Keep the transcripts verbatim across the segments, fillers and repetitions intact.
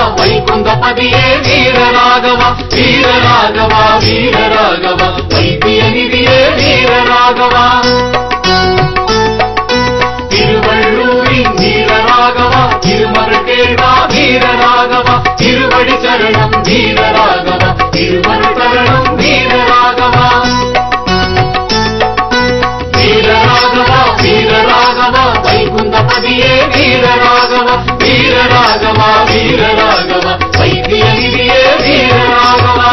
வைகுந்தபதியே வீரராகவா வீரராகவா வீரராகவா வைத்திய நிதியே வீரராகவா திருவள்ளூரின் வீரராகவா திருமகள் கேள்வா வீரராகவா திருவடி சரணம் வீரராகவா திருமருள் தரணம் வீரராகவா வீரராகவா வீரராகவா வைகுந்தபதியே வீரராகவா வீரராகவா வீரராகவா வைத்திய நிதியே வீரராகவா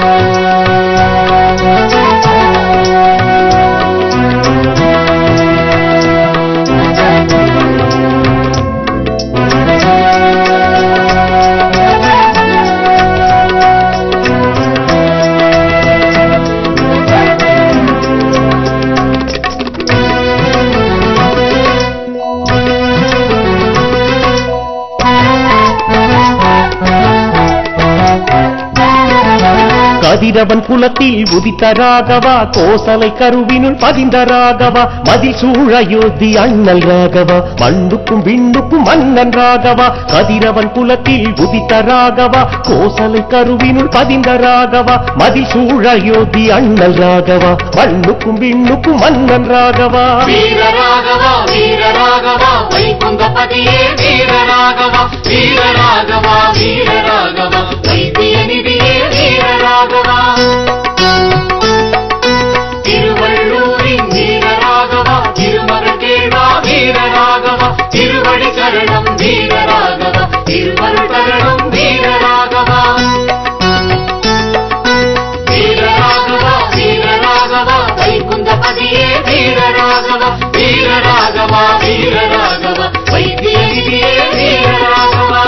கதிரவன் குலத்தில் உதித்த ராகவா கோசலை கருவினுள் பதிந்த ராகவா மதில் சூழ யோத்தி அண்ணல் ராகவா மண்ணுக்கும் விண்ணுக்கும் மன்னன் ராகவா கதிரவன் குலத்தில் உதித்த ராகவா கோசலை கருவினுள் பதிந்த ராகவா மதில் சூழ யோத்தி அண்ணல் ராகவா மண்ணுக்கும் விண்ணுக்கும் மன்னன் ராகவா வீரராகவா வீரராகவா வைகுந்தபதியே வீரராகவா வீரராகவா வீரராகவா வைத்திய நிதியே வீரராகவா திருவள்ளூரின் வீரராகவா திருமகள் கேள்வா வீரராகவா திருவடி சரணம் வீரராகவா திருமருள் தரணம் வீரராகவா வீரராகவா வீரராகவா வைகுந்தபதியே வீரராகவா வீரராகவா வீரராகவா வைத்திய நிதியே வீரராகவா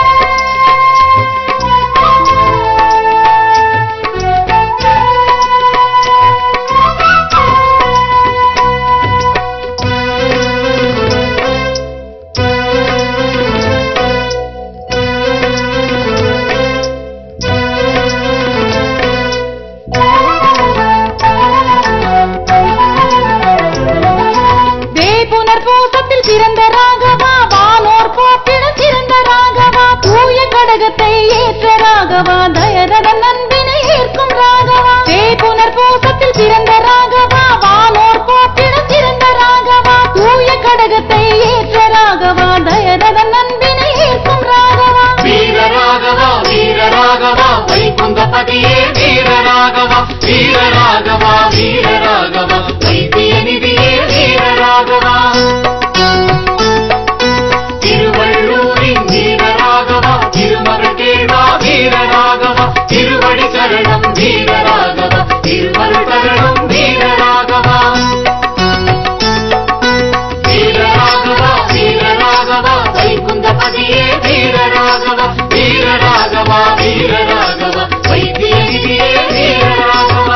பிறந்த ராகவா வானோர் போற்றிட சிறந்த ராகவா தூய கடகத்தை ஏற்ற ராகவா தயரத நந்தினை ஏற்கும் ராகவா தேபுனர் பூசத்தில் பிறந்த ராகவா வானோர் போற்றிட சிறந்த ராகவா தூய கடகத்தை ஏற்ற ராகவா தயரத நந்தினை ஏற்கும் ராகவா வீரராகவா வீரராகவா வைகுந்தபதியே வீரராகவா வீரராகவா வீரராகவா வைத்திய நிதியே வீரராகவா திருவள்ளூரின் வீரராகவா திருமகள் கேள்வா வீரராகவா திருவடி சரணம் வீரராகவா திருமருள் தரணம் வீரராகவா வீரராகவா வீரராகவா வைகுந்தபதியே வீரராகவா வீரராகவா வீரராகவா வைத்திய நிதியே வீரராகவா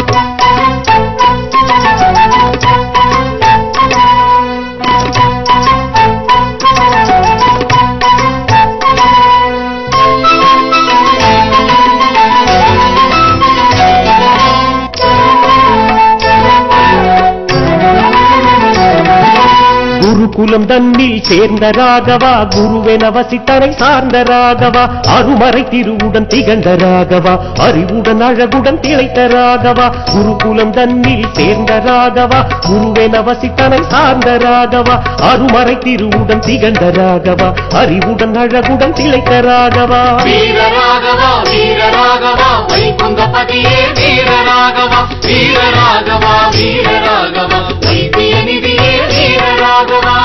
குருகுலம் தன்னில் சேர்ந்த ராகவா குருவென வசித்தனை சார்ந்த ராகவா அருமறை திருவுடன் திகழ்ந்த ராகவா அறிவுடன் அழகுடன் திளைத்த ராகவா குருகுலம் தன்னில் சேர்ந்த ராகவா குருவென வசித்தனை சார்ந்த ராகவா அருமறை திருவுடன் திகழ்ந்த ராகவா அறிவுடன் அழகுடன் திளைத்த ராகவா வீரராகவா வீரராகவா வைகுந்தபதியே வீரராகவா வீரராகவா வீரராகவா வைத்திய நிதியே வீரராகவா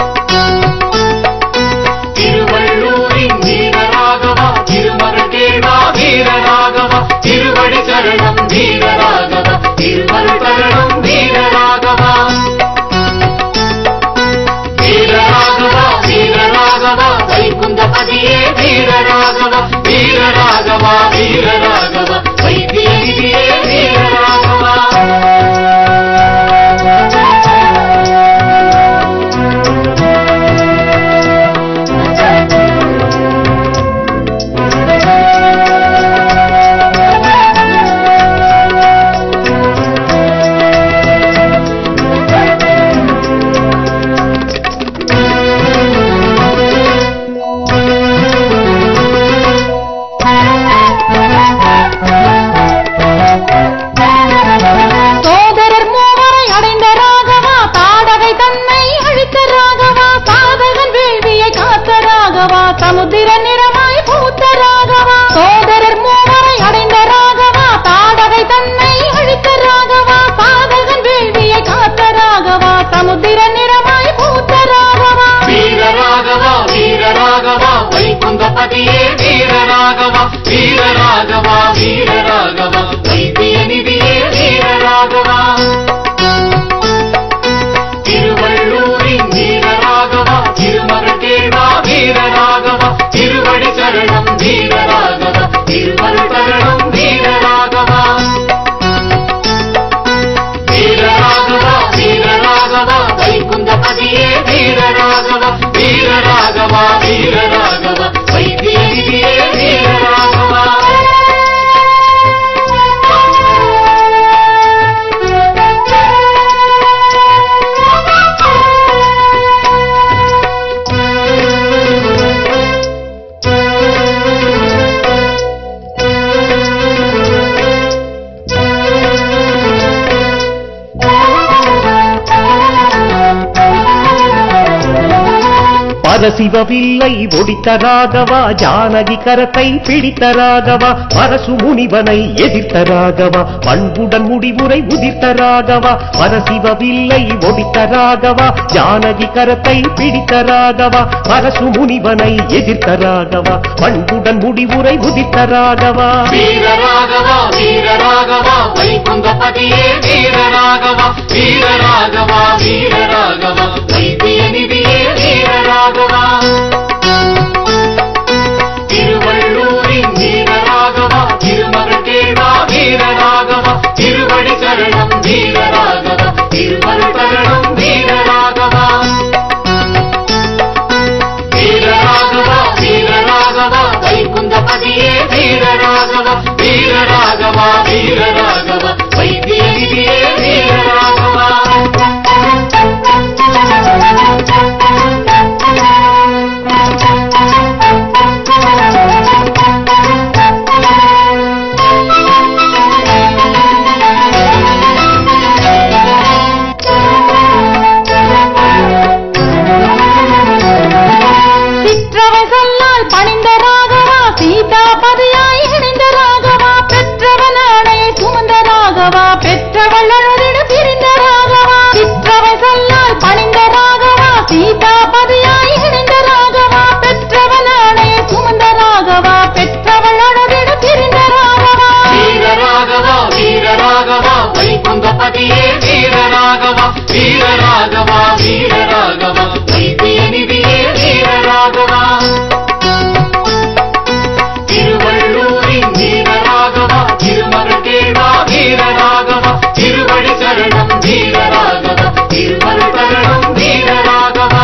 திருவள்ளூரின் வீரராகவா திருமகள் கேள்வா வீரராகவா திருவடி சரணம் வீரராகவா திருமருள் தரணம் வீரராகவா வீரராகவா வீரராகவா வைகுந்தபதியே வீரராகவா வீரராகவா வீரராகவா வைத்திய நிதியே வீரராகவா வீரராகவா வீரராகவா வீரராகவா வைத்திய நிதியே வீரராகவா திருவள்ளூரின் வீரராகவா திருமகள் கேள்வா வீரராகவா திருவடி சரணம் வீரராகவா திருமகள் சரணம் வீரராகவா வீரராகவா வீரராகவா வைகுந்தபதியே வீரராகவா வீரராகவா வீரராகவா வைத்திய நிதியே வீரராகவா பரசிவவில்லை ஒடித்த ராகவா ஜானகி கரத்தை பிடித்த ராகவா பரசு முனிவனை எதிர்த்த ராகவா பண்புடன் முடிவுரை உதிர்த்த ராகவா பரசிவவில்லை ஒடித்த ராகவா ஜானகி கரத்தை பிடித்த ராகவா பரசு முனிவனை எதிர்த்த ராகவா பண்புடன் முடிவுரை உதிர்த்த ராகவா வீரராகவா வீரராகவா வைகுந்தபதியே வீரராகவா வீரராகவா வீரராகவா வைத்திய நிதியே வீரராகவா திருவள்ளூரின் வீரராகவா திருமகள் கேள்வா வீரராகவா திருவடி சரணம் வீரராகவா திருமகள் சரணம் வீரராகவா வீரராகவா வீரராகவா வைகுந்தபதியே வீரராகவா வீரராகவா வீரராகவா வைத்திய நிதியே வீரராகவா வைகுந்தபதியே வீரராகவா வீரராகவா வீரராகவா வைத்திய நிதியே வீரராகவா திருவள்ளூரின் வீரராகவா திருமகள் கேள்வா வீரராகவா திருவடி சரணம் வீரராகவா திருமகள் சரணம் வீரராகவா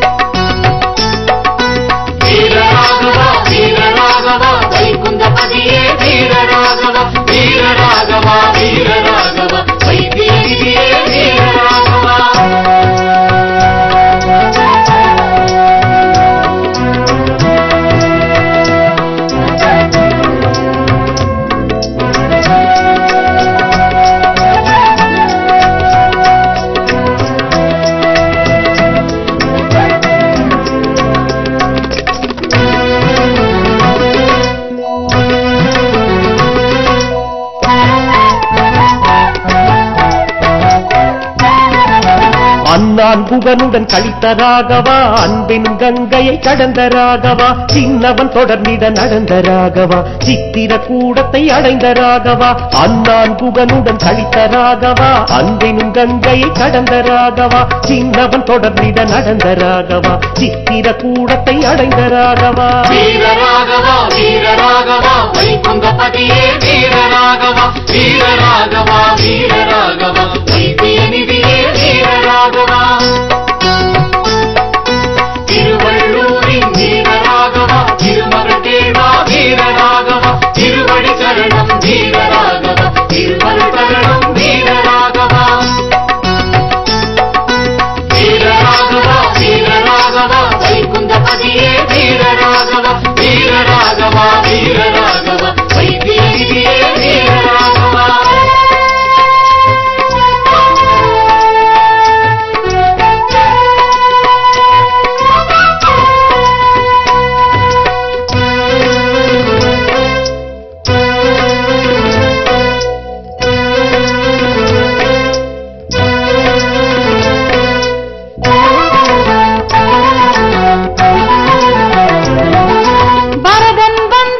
வீரராகவா வீரராகவா வைகுந்தபதியே வீரராகவா வீரராகவா வீரராகவா வைத்திய நிதியே வீரராகவா அண்ணான் புகனுடன் கழித்த ராகவா அன்பெனும் கங்கையை கடந்த ராகவா சின்னவன் தொடர்ந்திட நடந்த ராகவா சித்திர கூடத்தை அடைந்த ராகவா அண்ணான் புகனுடன் கழித்த ராகவா அன்பெனும் கங்கையை கடந்த ராகவா சின்னவன் தொடர்ந்திட நடந்த ராகவா சித்திர கூடத்தை அடைந்த ராகவா வீரராகவா வீரராகவா வைகுந்தபதியே வீரராகவா வீரராகவா வீரராகவா வைத்திய நிதியே வீரராகவா திருவள்ளூரின் வீரராகவா திருமகள் கேள்வா வீரராகவா திருவடி சரணம் வீரராகவா திருமகள் சரணம் வீரராகவா வீரராகவா வீரராகவா வைகுந்தபதியே வீரராகவா வீரராகவா வீரராகவா வைத்திய நிதியே வீரராகவா பரதன் வந்த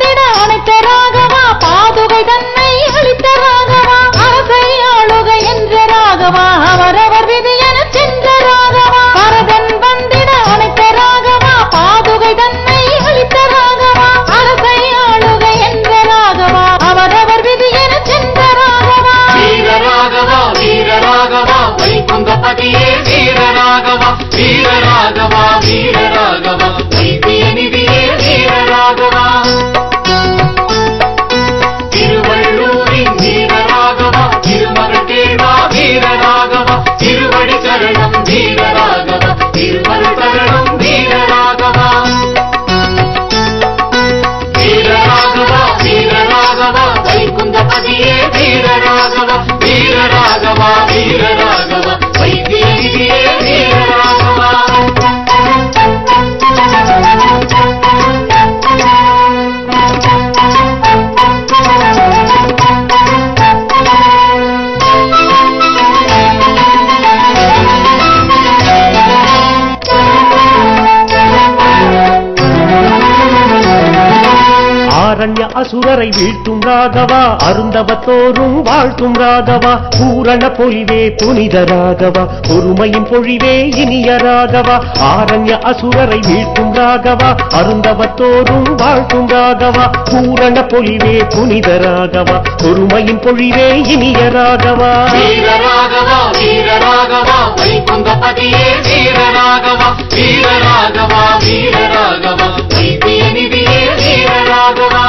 ஆரண்ய அசுரரை வீழ்த்தும் ராகவா அருந்தவத்தோறும் வாழ்த்தும் ராகவா பூரண பொழிவே புனித ராகவா பொறுமையின் பொழிவே இனிய ராகவா ஆரண்ய அசுரரை வீழ்த்தும் ராகவா அருந்தவத்தோறும் வாழ்த்தும் ராகவா பூரண பொழிவே புனித ராகவா பொறுமையின் பொழிவே இனிய ராகவா வீர ராகவா வீர ராகவா வைகுந்தபதியே வீர ராகவா வீர ராகவா வீர ராகவா வைத்திய நிதியே வீர ராகவா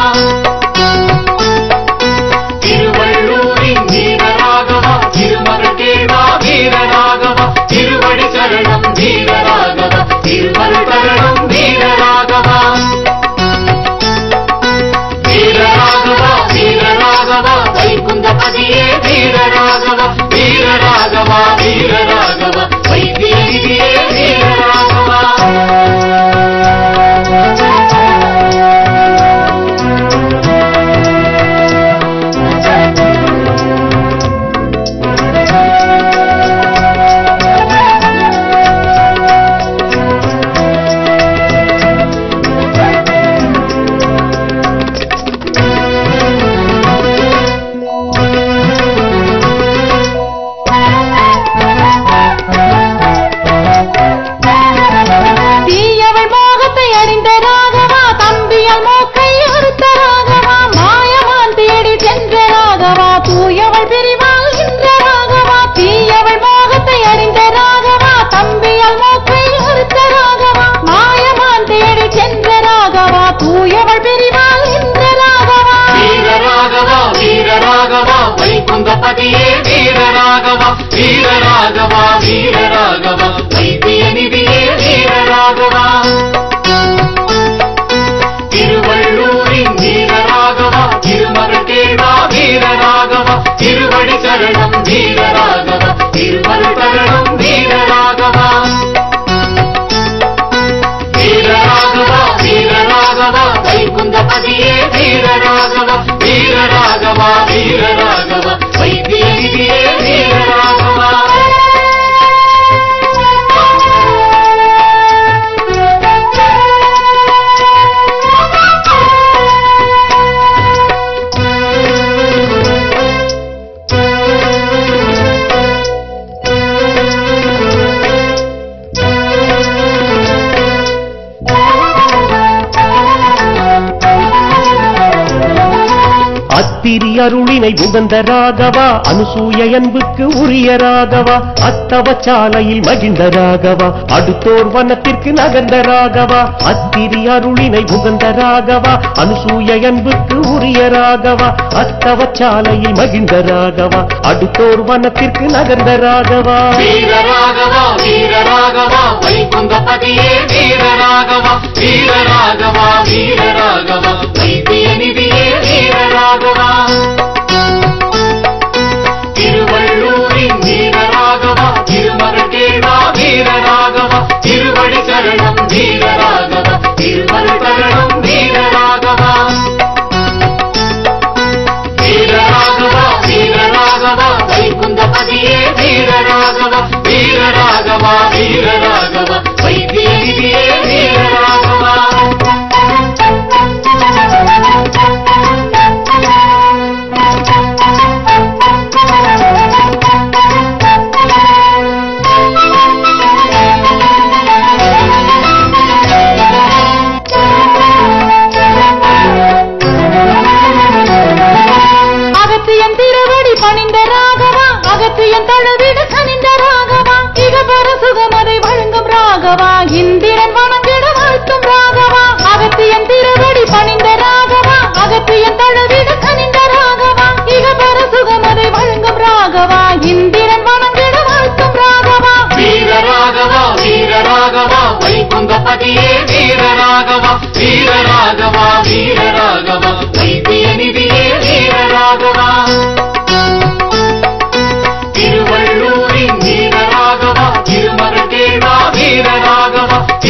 திருவள்ளூரின் வீர ராகவா திருமகள் கேள்வா வீர ராகவா திருவடி சரணம் வீர ராகவா திருமகள் சரணம் வீர ராகவா வீர ராகவா வீர ராகவா வைகுந்தபதியே வீர ராகவா வீர ராகவா வீர ராகவா வைத்திய நிதியே வீர ராகவா வைகுந்தபதியே வீர ராகவா வீர ராகவா வீர ராகவா வைத்திய நிதியே வீர ராகவா திருவள்ளூரின் வீர ராகவா திருமகள் கேள்வா வீர ராகவா திருவடி சரணம் வீர ராகவா திருமகள் சரணம் வீர ராகவா வீர ராகவா வீர ராகவா வைகுந்தபதியே வீர ராகவா வீர ராகவா வீர ராகவா வைத்திய நிதியே வீர ராகவா அத்திரி அருளினை உகந்த ராகவா அனுசூய அன்புக்கு உரிய ராகவா அத்தவச்சாலையில் மகிழ்ந்த ராகவா அடுத்தோர் வனத்திற்கு நகர்ந்த ராகவா அத்திரி அருளினை உகந்த ராகவா அனுசூய அன்புக்கு உரிய ராகவா அத்தவச்சாலையில் மகிழ்ந்த ராகவா அடுத்தோர் வனத்திற்கு நகர்ந்த ராகவா வீர ராகவா வீர ராகவா வைகுந்தபதியே வீர ராகவா வீர ராகவா வீர ராகவா வைத்திய நிதியே வீர ராகவா திருவள்ளூரின் வீர ராகவா திருமகள் கேள்வா வீர ராகவா திருவடி சரணம் வீர ராகவா திருமகள் சரணம் வீர ராகவா வீர ராகவா வீர ராகவா வைகுந்தபதியே வீர ராகவா வீர ராகவா வீர ராகவா வைத்திய நிதியே வீர ராகவா இந்திரன் வணங்கிட வாழ்த்தும் ராகவா அகத்தியன் திருவடி பணிந்த ராகவா அகத்தியன் தழுவிட கனிந்த ராகவா இகபர சுகமதை வழங்கும் ராகவா இந்திரன் வணங்கிட வாழ்த்தும் ராகவா வீர ராகவா வீர ராகவா வைகுந்தபதியே வீர ராகவா வீர ராகவா வீர ராகவா வைத்திய நிதியே வீர ராகவா திருவள்ளூரின் வீர ராகவா திருமகள் கேள்வா வீர ராகவா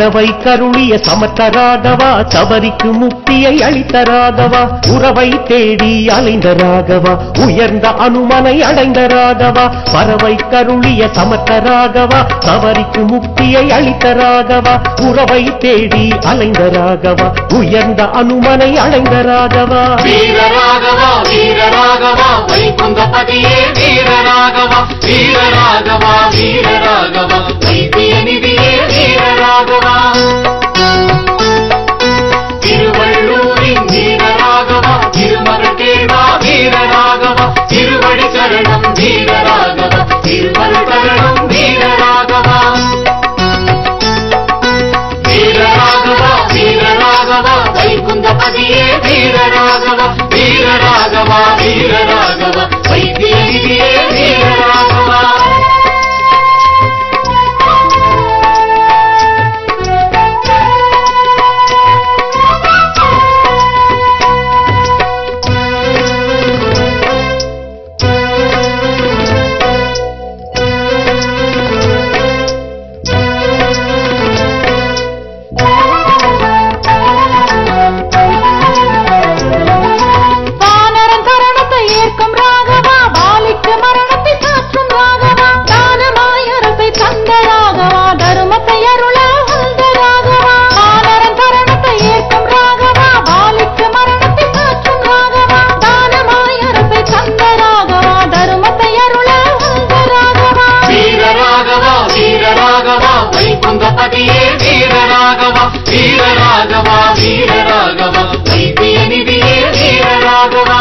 பறவை கருளிய சமர்த்த ராகவா சபரிக்கு முக்தியை அளித்த ராகவா உறவை தேடி அலைந்த ராகவா உயர்ந்த அனுமனை அடைந்த ராகவா பறவை கருளிய சமர்த்த ராகவா சபரிக்கு முக்தியை அளித்த ராகவா உறவை தேடி அலைந்த ராகவா உயர்ந்த அனுமனை அடைந்த ராகவா வீரராகவா வீரராகவா வைகுந்தபதியே வீரராகவா வீரராகவா வீரராகவா வைத்திய நிதியே வீரராகவா திருவள்ளூரின் வீரராகவா திருமருகேவா வீரராகவா திருவடி சரணம் வீரராகவா திருவருள் தரணம் வீரராகவா வீரராகவா வீரராகவா வைகுந்தபதியே வீரராகவா வீரராகவா வீரராகவா வைத்திய நிதியே வீரராகவா வைகுந்தபதியே வீரராகவா வீரராகவா வீரராகவா வைத்திய நிதியே வீரராகவா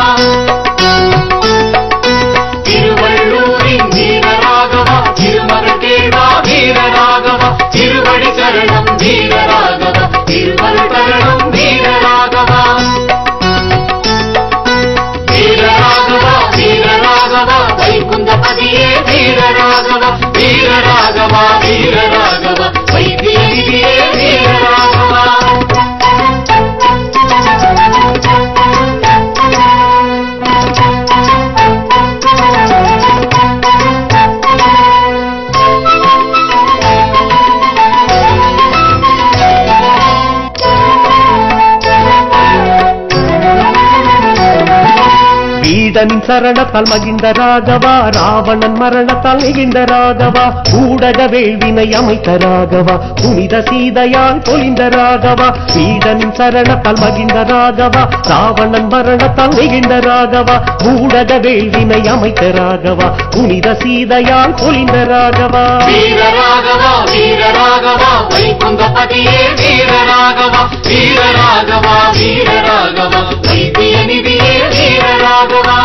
திருவள்ளூரின் வீரராகவா திருமருகேவா வீரராகவா திருவடி சரணம் வீரராகவா திருவருள் தரணம் வீரராகவா வீரராகவா வீரராகவா வைகுந்தபதியே வீரராகவா வீரராகவா வீரராகவா வைத்திய நிதியே வீரராகவா வீடனின் சரணத்தால் மகிழ்ந்த ராகவா ராவணன் மரணத்தால் நெகிழ்ந்த ராகவா ஊடக வேள்வினை அமைத்த ராகவா புனித சீதையால் பொலிந்த ராகவா வீடனின் சரணத்தால் மகிழ்ந்த ராகவா ராவணன் மரணத்தால் நெகிழ்ந்த ராகவா ஊடக வேள்வினை அமைத்த ராகவா புனித சீதையால் பொலிந்த ராகவா வீரராகவா வீரராகவா வைகுந்தபதியே வீரராகவா வீரராகவா வீரராகவா வைத்திய நிதியே வீரராகவா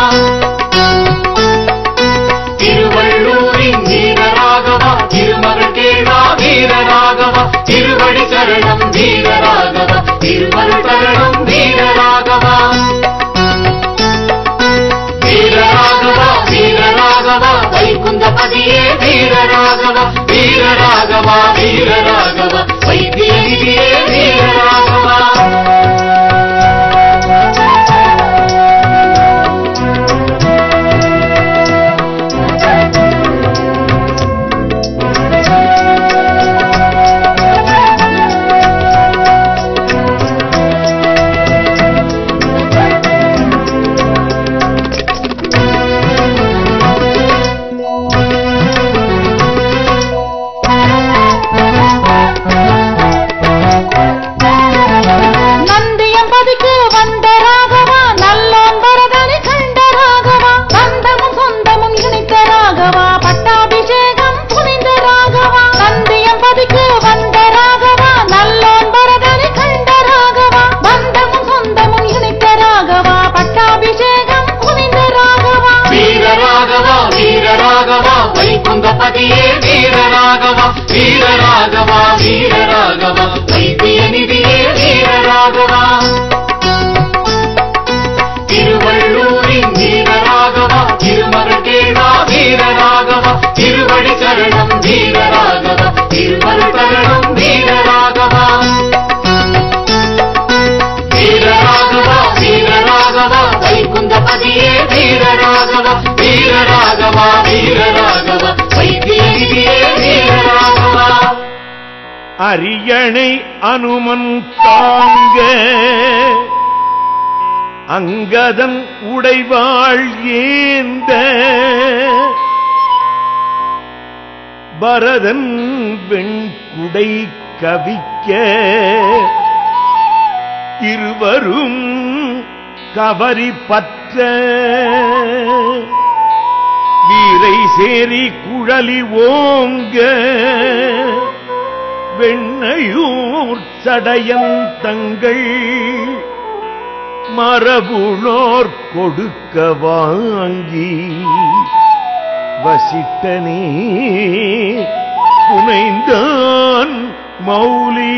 திருவள்ளூரின் வீரராகவா திருமருகேவா வீரராகவா திருவடி சரணம் வீரராகவா திருவருள் தரணம் வீரராகவா வீரராகவா வீரராகவா வைகுந்தபதியே வீரராகவா வீரராகவா வீரராகவா வைத்திய நிதியே அரியணை அனுமன் தாங்க அங்கதன் உடைவாள் ஏந்த பரதன் வெண்குடை கவிக்க இருவரும் கவரி பற்ற வீரை சேரி குழலி ஓங்க வெண்ணையூர் சடையன் தங்கள் மரபுளோர் கொடுக்க வாங்கி வசிட்டனே புனைந்தான் மௌலி.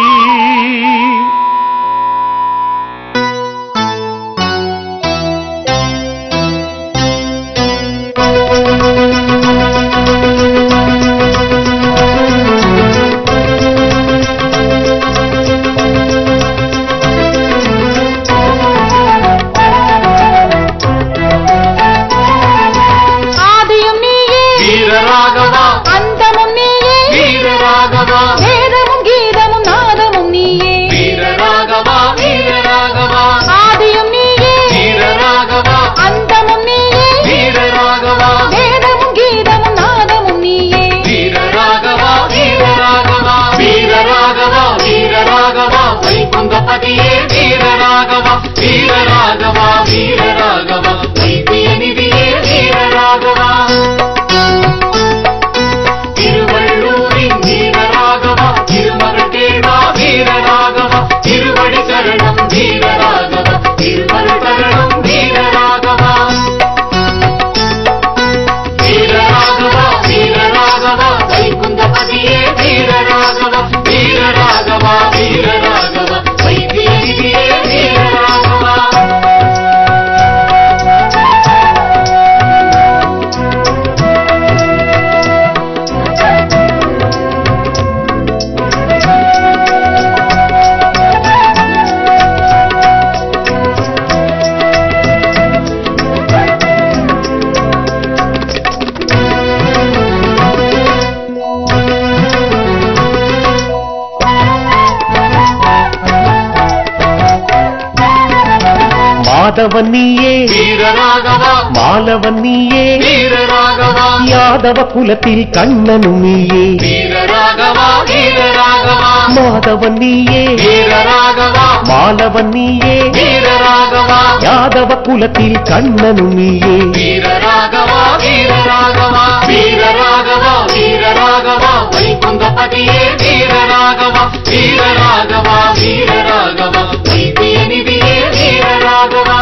மாதவன் நீயே வீரராகவா, மாலவன் நீயே வீரராகவா, யாதவ குலத்தில் கண்ணனும் நீயே வீரராகவா, வீரராகவா, மாதவன் நீயே வீரராகவா, மாலவன் நீயே வீரராகவா, யாதவ குலத்தில் கண்ணனும் நீயே வீரராகவா, வீரராகவா, வீரராகவா, வீரராகவா, வைகுந்தபதியே வீரராகவா, வீரராகவா, வீரராகவா, வைத்தியநிதியே வீரராகவா,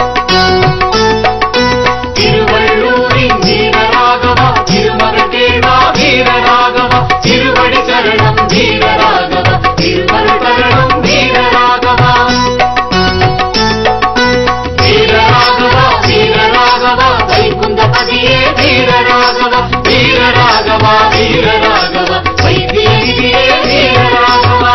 திருவள்ளூரின் வீரராகவா, திருமகட்டேவா வீரராகவா, திருவடி சரணம் வீரராகவா, திருமருள் சரணம் வீரராகவா, வீரராகவா, வீரராகவா, வைகுந்தபதியே வீரராகவா, வீரராகவா, வீரராகவா, வைத்தியநிதியே வீரராகவா.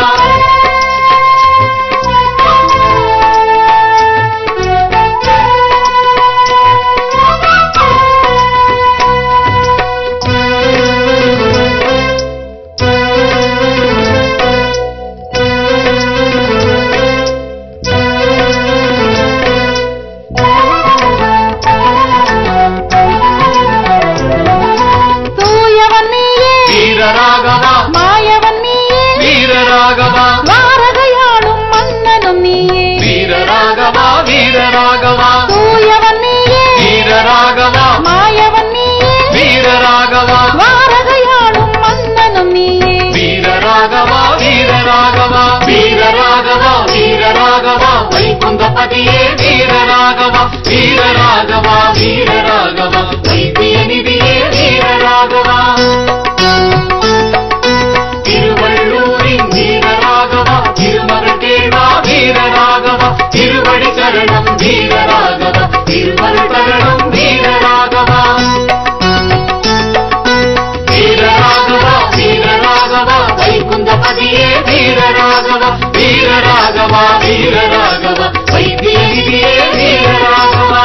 வீரராகவா, மாயவன் நீயே வீரராகவா, வாரகையாளும் மன்னனும் நீயே வீரராகவா, வீரராகவா, தூயவன் நீயே வீரராகவா, மாயவன் நீயே வீரராகவா, வாரகையாளும் மன்னனும் நீயே வீரராகவா, வீரராகவா, வீரராகவா, வீரராகவா, வைகுந்தபதியே வீரராகவா, வீரராகவா, வீரராகவா, வைத்தியநிதியே வீரராகவா, திருவள்ளூரின் வீரராகவா, திருமகட்டேவா வீரராகவா, திருவடி சரணம் வீரராகவா, திருமருள் சரணம் வீரராகவா, வீரராகவா, வீரராகவா, வைகுந்தபதியே வீரராகவா, வீரராகவா, வீரராகவா, வைத்தியநிதியே வீரராகவா.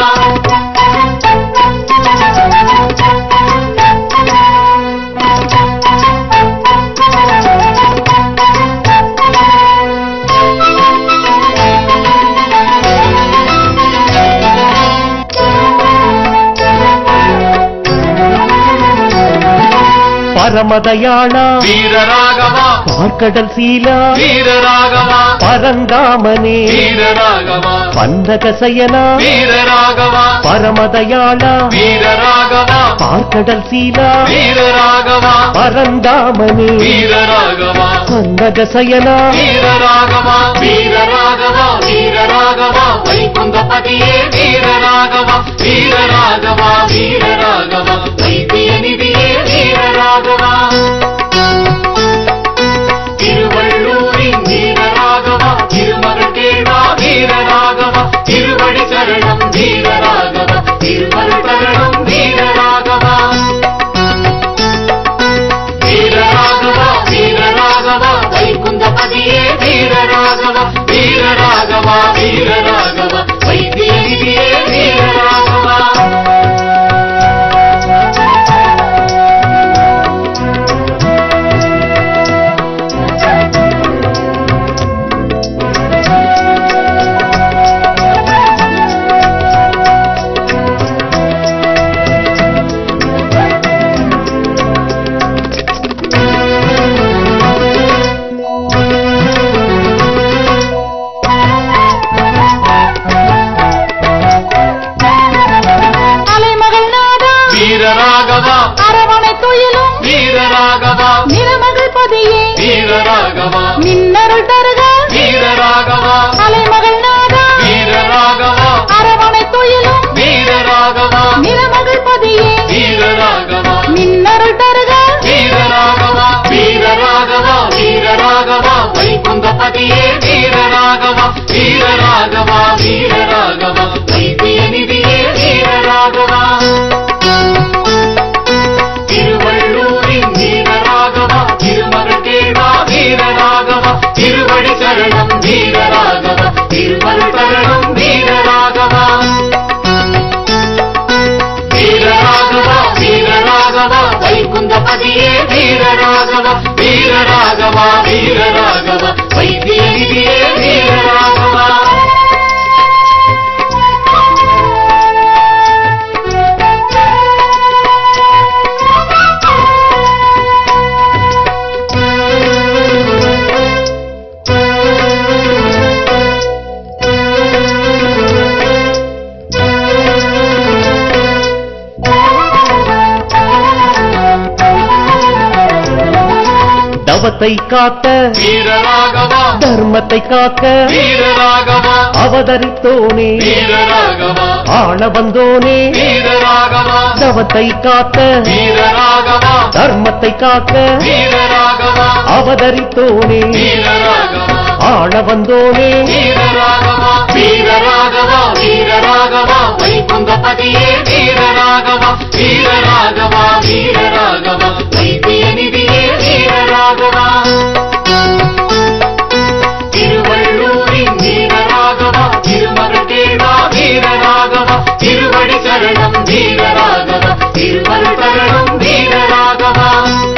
பரமதயாளா வீரராகவா பார்க்கடல் சீலா வீரராகவா பரந்தாமனே வீரராகவா பந்தகசயனா வீரராகவா பரமதயாளா வீரராகவா பார்க்கடல் சீலா வீரராகவா பரந்தாமனே வீரராகவா பந்தகசயனா வீரராகவா வீரராகவா வீரராகவா வைகுந்தபதியே வீரராகவா வீரராகவா வீரராகவா வைத்தியநிதியே வீரராகவா திருவள்ளூரின் வீரராகவா திருமகள் கேள்வா வீரராகவா திருவடி சரணம் வீரராகவா திருமகள் சரணம் வீரராகவா வீரராகவா வீரராகவா வைகுந்தபதியே வீரராகவா வீரராகவா வீரராகவா வைத்தியநிதியே வீரராகவா வீரராகவா அரவணை துயிலும் வீரராகவா நிறமகள் பதியே வீரராகவா நின்னருள் தருக வீரராகவா அலைமகள் நாதா வீரராகவா அரவணை துயிலும் வீரராகவா நிறமகள் பதியே வீரராகவா நின்னருள் தருக வீரராகவா வீரராகவா வீரராகவா வைகுந்தபதியே வீரராகவா வீரராகவா வீரராகவா வைத்தியநிதியே வீரராகவா திருவள்ளூரின் வீரராகவா திருமகள் கேள்வா வீரராகவா திருவடி சரணம் வீரராகவா திருமகள் சரணம் வீரராகவா வீரராகவா வீரராகவா வைகுந்தபதியே வீரராகவா வீரராகவா வீரராகவா வைத்தியநிதியே வீரராகவா தவத்தை காக்க வீரராகவா தர்மத்தை காக்க வீரராகவா அவதரித்தோனே வீரராகவா ஆள வந்தோனே வீரராகவா தவத்தை காக்க வீரராகவா தர்மத்தை காக்க வீரராகவா அவதரித்தோனே வீரராகவா ஆள வந்தோனே வீரராகவா வீரராகவா வீரராகவா வைகுந்தபதியே வீரராகவா வீரராகவா வீரராகவா வைத்தியநிதியே வீரராகவா திருவள்ளூரின் வீரராகவா திருமகள் கேள்வா வீரராகவா திருவடி சரணம் வீரராகவா திருமகள் சரணம் வீரராகவா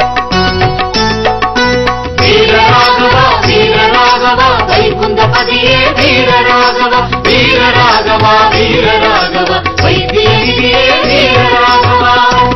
வீரராகவா வீரராகவா வைகுந்தபதியே வீரராகவா வீரராகவா வீரராகவா வைத்தியநிதியே வீரராகவா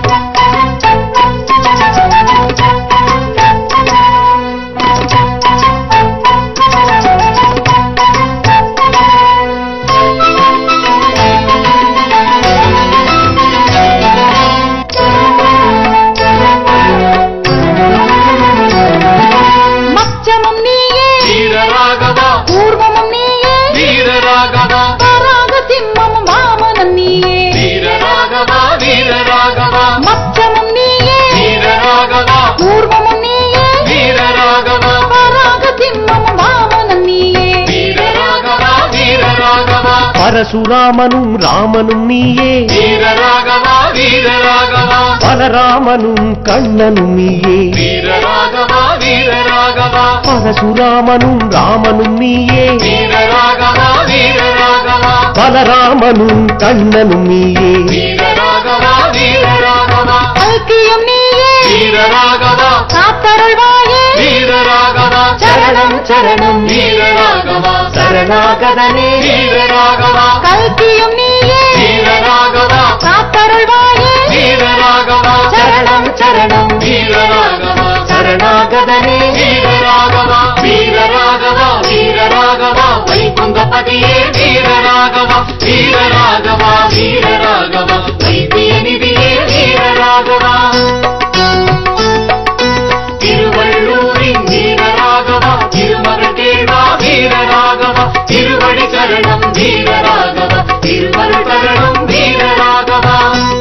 மச்சமும் நீயே வீரராகவா பூர்வமும் நீயே வீரராகவா பராக சிம்மமும் வாமனம் நீயே வீரராகவா வீரராகவா மச்சமும் நீயே வீரராகவா பூர்வமும் நீயே வீரராகவா பராக சிம்மமும் வாமனம் நீயே வீரராகவா வீரராகவா பரசுராமனும் ராமனும் நீயே வீரராகவா வீரராகவா பலராமனும் கண்ணனும் நீயே வீரராகவா வீரராகவா பரசுராமனும் ராமனும் நீயே வீரராகவா வீரராகவா பலராமனும் கண்ணனும் நீயே வீரராகவா வீரராகவா ஐக்கியம் நீயே வீரராகவா காத்தருள்வாயே வீரராகவா சரணம் சரணம் வீரராகவா சரணாகதனே வீரராகவா கல்கியும் நீயே வீரராகவா காத்தருள்வாயே வீரராகவா சரணம் சரணம் வீரராகவா வீரராகவா திருவருள் தரணும் வீரராகவா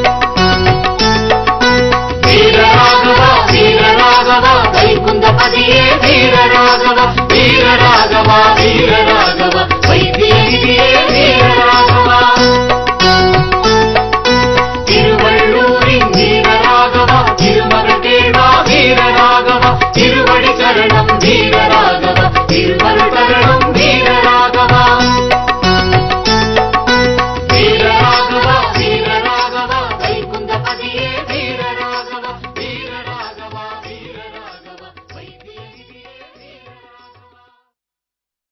வீரராகவா வீரராகவா வைகுந்த பதியே வீரராகவா வீரராகவா